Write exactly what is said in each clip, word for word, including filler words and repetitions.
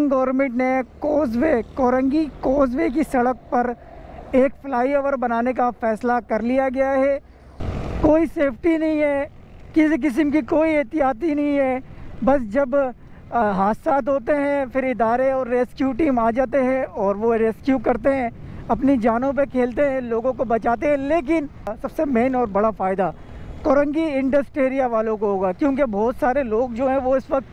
Government ने causeway Korangi causeway की सड़क पर एक फ्लाईओवर बनाने का फ़ैसला कर लिया गया है। कोई सेफ्टी नहीं है, किसी किस्म की कोई एहतियाती नहीं है। बस जब हादसा होते हैं फिर इदारे और रेस्क्यू टीम आ जाते हैं और वो रेस्क्यू करते हैं, अपनी जानों पे खेलते हैं, लोगों को बचाते हैं। लेकिन सबसे मेन और बड़ा फ़ायदा कोरंगी इंडस्ट्री एरिया वालों को होगा, क्योंकि बहुत सारे लोग जो हैं वो इस वक्त।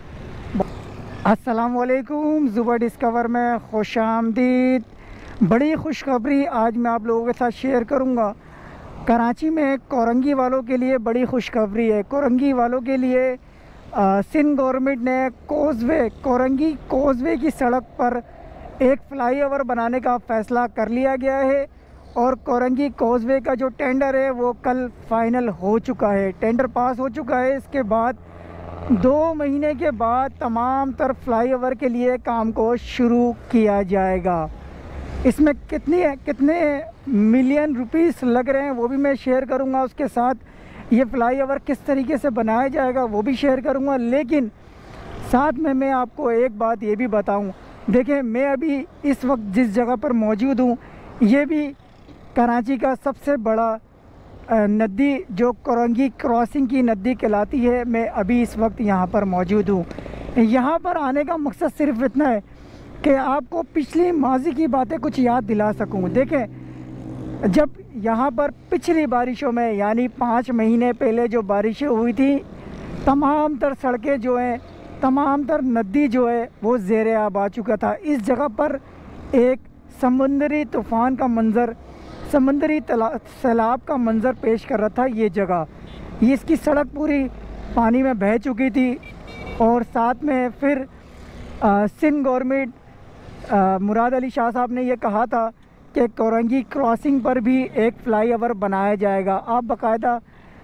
अस्सलामुअलैकुम, ज़ुबैर डिस्कवर में खुश आमदीद। बड़ी खुशखबरी आज मैं आप लोगों के साथ शेयर करूंगा। कराची में कोरंगी वालों के लिए बड़ी खुशखबरी है। कोरंगी वालों के लिए सिंध गवर्नमेंट ने कोसवे कोरंगी कोसवे की सड़क पर एक फ्लाईओवर बनाने का फ़ैसला कर लिया गया है और कोरंगी कोसवे का जो टेंडर है वो कल फाइनल हो चुका है। टेंडर पास हो चुका है। इसके बाद दो महीने के बाद तमाम तर फ्लाईओवर के लिए काम को शुरू किया जाएगा। इसमें कितनी कितने मिलियन रुपीस लग रहे हैं वो भी मैं शेयर करूंगा। उसके साथ ये फ्लाईओवर किस तरीके से बनाया जाएगा वो भी शेयर करूंगा। लेकिन साथ में मैं आपको एक बात ये भी बताऊं, देखें मैं अभी इस वक्त जिस जगह पर मौजूद हूं ये भी कराची का सबसे बड़ा नदी जो कोरंगी क्रॉसिंग की नदी कहलाती है। मैं अभी इस वक्त यहाँ पर मौजूद हूँ। यहाँ पर आने का मकसद सिर्फ इतना है कि आपको पिछली माजी की बातें कुछ याद दिला सकूँ। देखें जब यहाँ पर पिछली बारिशों में यानी पाँच महीने पहले जो बारिशें हुई थी, तमाम तर सड़कें जो हैं, तमाम तर नदी जो है वो ज़ेरे आब आ चुका था। इस जगह पर एक समुंदरी तूफ़ान का मंज़र, समंदरी सैलाब का मंज़र पेश कर रहा था ये जगह। ये इसकी सड़क पूरी पानी में बह चुकी थी और साथ में फिर सिंध गवर्नमेंट मुराद अली शाह साहब ने ये कहा था कि कोरंगी क्रॉसिंग पर भी एक फ्लाईओवर बनाया जाएगा। आप बाकायदा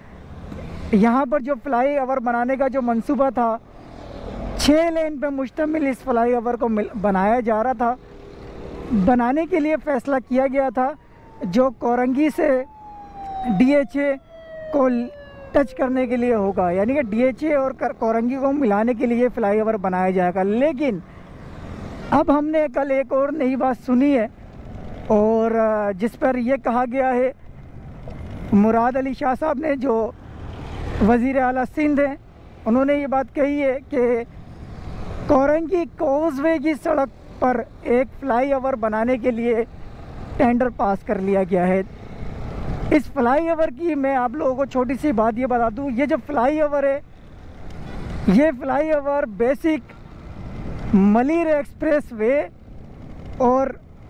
यहाँ पर जो फ्लाईओवर बनाने का जो मंसूबा था, छः लेन पे मुश्तमिल इस फ्लाईओवर को बनाया जा रहा था। बनाने के लिए फ़ैसला किया गया था जो कोरंगी से डीएचए को टच करने के लिए होगा, यानी कि डीएचए और कोरंगी को मिलाने के लिए फ्लाईओवर बनाया जाएगा। लेकिन अब हमने कल एक और नई बात सुनी है और जिस पर यह कहा गया है, मुराद अली शाह साहब ने जो वज़ीर आला सिंध हैं उन्होंने ये बात कही है कि कोरंगी कोसवे की सड़क पर एक फ्लाईओवर बनाने के लिए टेंडर पास कर लिया गया है। इस फ्लाईओवर की मैं आप लोगों को छोटी सी बात ये बता दूं, ये जो फ्लाईओवर है ये flyover basic Malir expressway और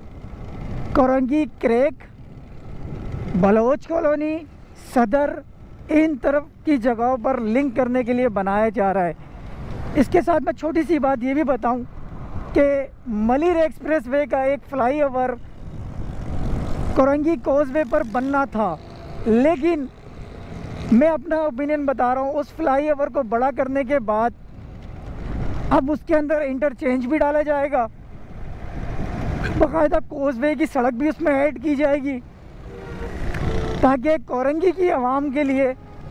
कोरंगी क्रेक, बलोच कॉलोनी, सदर, इन तरफ की जगहों पर लिंक करने के लिए बनाया जा रहा है। इसके साथ मैं छोटी सी बात ये भी बताऊं कि मलिर एक्सप्रेस वे का एक फ्लाईओवर कोरंगी कोसवे पर बनना था, लेकिन मैं अपना ओपिनियन बता रहा हूँ, उस फ्लाईओवर को बड़ा करने के बाद अब उसके अंदर इंटरचेंज भी डाला जाएगा, बाकायदा कोसवे की सड़क भी उसमें ऐड की जाएगी ताकि कोरंगी की आवाम के लिए,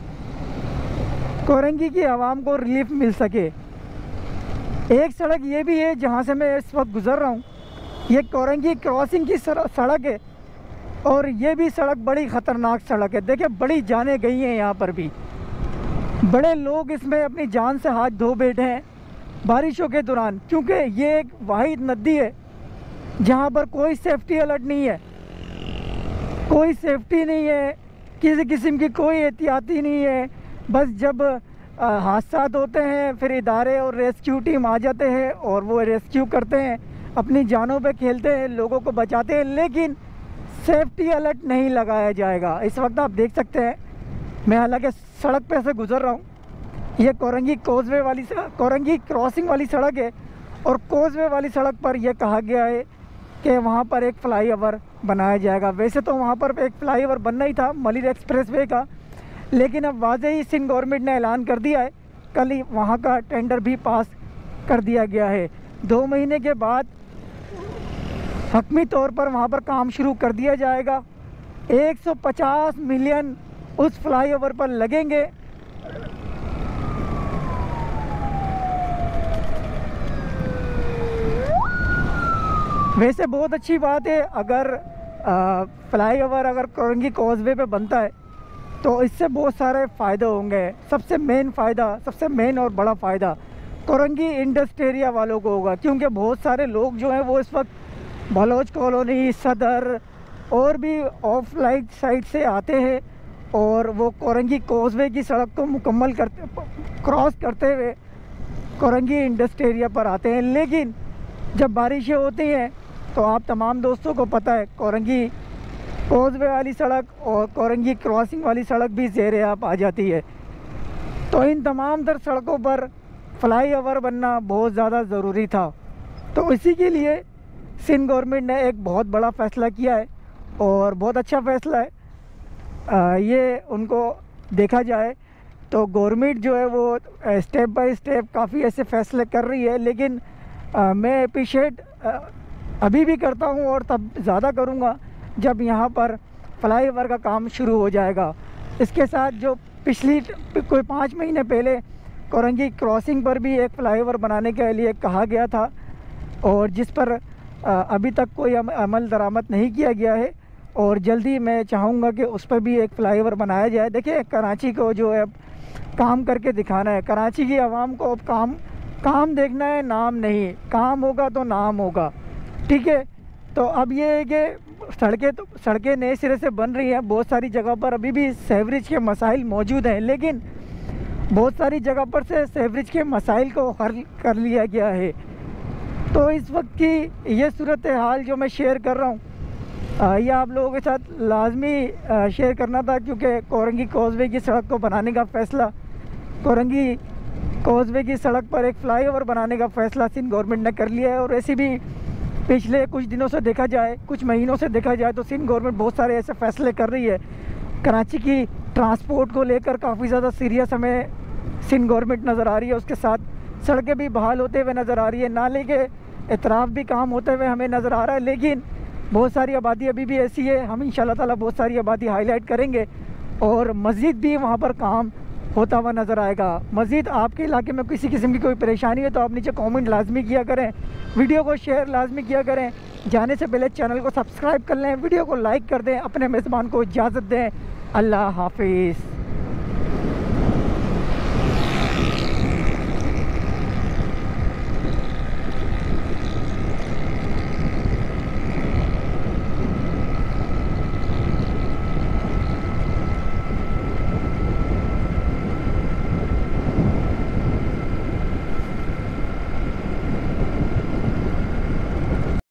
कोरंगी की आवाम को रिलीफ मिल सके। एक सड़क ये भी है जहाँ से मैं इस वक्त गुज़र रहा हूँ, ये कोरंगी क्रॉसिंग की सड़क है और ये भी सड़क बड़ी ख़तरनाक सड़क है। देखिए बड़ी जानें गई हैं यहाँ पर भी, बड़े लोग इसमें अपनी जान से हाथ धो बैठे हैं बारिशों के दौरान, क्योंकि ये एक वाहिद नदी है जहाँ पर कोई सेफ्टी अलर्ट नहीं है, कोई सेफ्टी नहीं है, किसी किस्म की कोई एहतियाती नहीं है। बस जब हादसा होते हैं फिर इदारे और रेस्क्यू टीम आ जाते हैं और वो रेस्क्यू करते हैं, अपनी जानों पे खेलते हैं, लोगों को बचाते हैं। लेकिन सेफ्टी अलर्ट नहीं लगाया जाएगा। इस वक्त आप देख सकते हैं मैं हालांकि सड़क पे से गुज़र रहा हूँ, ये कोरंगी कोसवे वाली कोरंगी क्रॉसिंग वाली सड़क है और कोसवे वाली सड़क पर यह कहा गया है कि वहाँ पर एक फ्लाईओवर बनाया जाएगा। वैसे तो वहाँ पर एक फ्लाईओवर बनना ही था मलिर एक्सप्रेसवे का, लेकिन अब वाज़े ही सिंध गवर्नमेंट ने ऐलान कर दिया है, कल ही वहाँ का टेंडर भी पास कर दिया गया है। दो महीने के बाद हकमी तौर पर वहाँ पर काम शुरू कर दिया जाएगा। एक सौ पचास मिलियन उस फ्लाईओवर पर लगेंगे। वैसे बहुत अच्छी बात है, अगर फ्लाई ओवर अगर कोरंगी कॉजवे पे बनता है तो इससे बहुत सारे फ़ायदे होंगे। सबसे मेन फ़ायदा, सबसे मेन और बड़ा फ़ायदा कोरंगी इंडस्ट्री एरिया वालों को होगा, क्योंकि बहुत सारे लोग जो हैं वो इस वक्त बलोच कॉलोनी, सदर और भी ऑफ लाइट साइड से आते हैं और वो कोरंगी कॉजवे की सड़क को मुकम्मल करते क्रॉस करते हुए कोरंगी इंडस्ट्री एरिया पर आते हैं। लेकिन जब बारिशें होती हैं तो आप तमाम दोस्तों को पता है कोरंगी कॉजवे वाली सड़क और कोरंगी क्रॉसिंग वाली सड़क भी ज़ेरे आप आ जाती है। तो इन तमाम तर सड़कों पर फ्लाई ओवर बनना बहुत ज़्यादा ज़रूरी था। तो इसी के लिए सिंध गवर्नमेंट ने एक बहुत बड़ा फ़ैसला किया है और बहुत अच्छा फ़ैसला है। आ, ये उनको देखा जाए तो गवर्नमेंट जो है वो स्टेप बाय स्टेप काफ़ी ऐसे फ़ैसले कर रही है, लेकिन आ, मैं अप्रिशिएट अभी भी करता हूँ और तब ज़्यादा करूँगा जब यहाँ पर फ्लाई ओवर का काम शुरू हो जाएगा। इसके साथ जो पिछली कोई पाँच महीने पहले कोरंगी क्रॉसिंग पर भी एक फ्लाई ओवर बनाने के लिए कहा गया था और जिस पर अभी तक कोई अमल दरामद नहीं किया गया है और जल्दी मैं चाहूँगा कि उस पर भी एक फ्लाई ओवर बनाया जाए। देखिए, कराची को जो है अब काम करके दिखाना है, कराची की आवाम को अब काम काम देखना है, नाम नहीं। काम होगा तो नाम होगा, ठीक है। तो अब ये है कि सड़कें तो सड़कें नए सिरे से बन रही हैं, बहुत सारी जगह पर अभी भी सीवरेज के मसाइल मौजूद हैं, लेकिन बहुत सारी जगह पर से सीवरेज के मसाइल को हल कर लिया गया है। तो इस वक्त की ये सूरत हाल जो मैं शेयर कर रहा हूँ ये आप लोगों के साथ लाजमी शेयर करना था, क्योंकि कोरंगी कॉजवे की सड़क को बनाने का फ़ैसला, कोरंगी कॉजवे की सड़क पर एक फ़्लाई ओवर बनाने का फ़ैसला सिंध गवर्नमेंट ने कर लिया है। और ऐसे भी पिछले कुछ दिनों से देखा जाए, कुछ महीनों से देखा जाए तो सिंध गवर्नमेंट बहुत सारे ऐसे फ़ैसले कर रही है। कराची की ट्रांसपोर्ट को लेकर काफ़ी ज़्यादा सीरियस हमें सिंध गवर्नमेंट नज़र आ रही है, उसके साथ सड़कें भी बहाल होते हुए नज़र आ रही है, नाले के एतराफ़ भी काम होते हुए हमें नज़र आ रहा है। लेकिन बहुत सारी आबादी अभी भी ऐसी है, हम इंशाल्लाह ताला बहुत सारी आबादी हाईलाइट करेंगे और मज़ीद भी वहाँ पर काम होता हुआ नज़र आएगा। मज़ीद आपके इलाके में किसी किस्म की कोई परेशानी है तो आप नीचे कमेंट लाजमी किया करें, वीडियो को शेयर लाजमी किया करें, जाने से पहले चैनल को सब्सक्राइब कर लें, वीडियो को लाइक कर दें, अपने मेज़बान को इजाज़त दें। अल्लाह हाफिज़।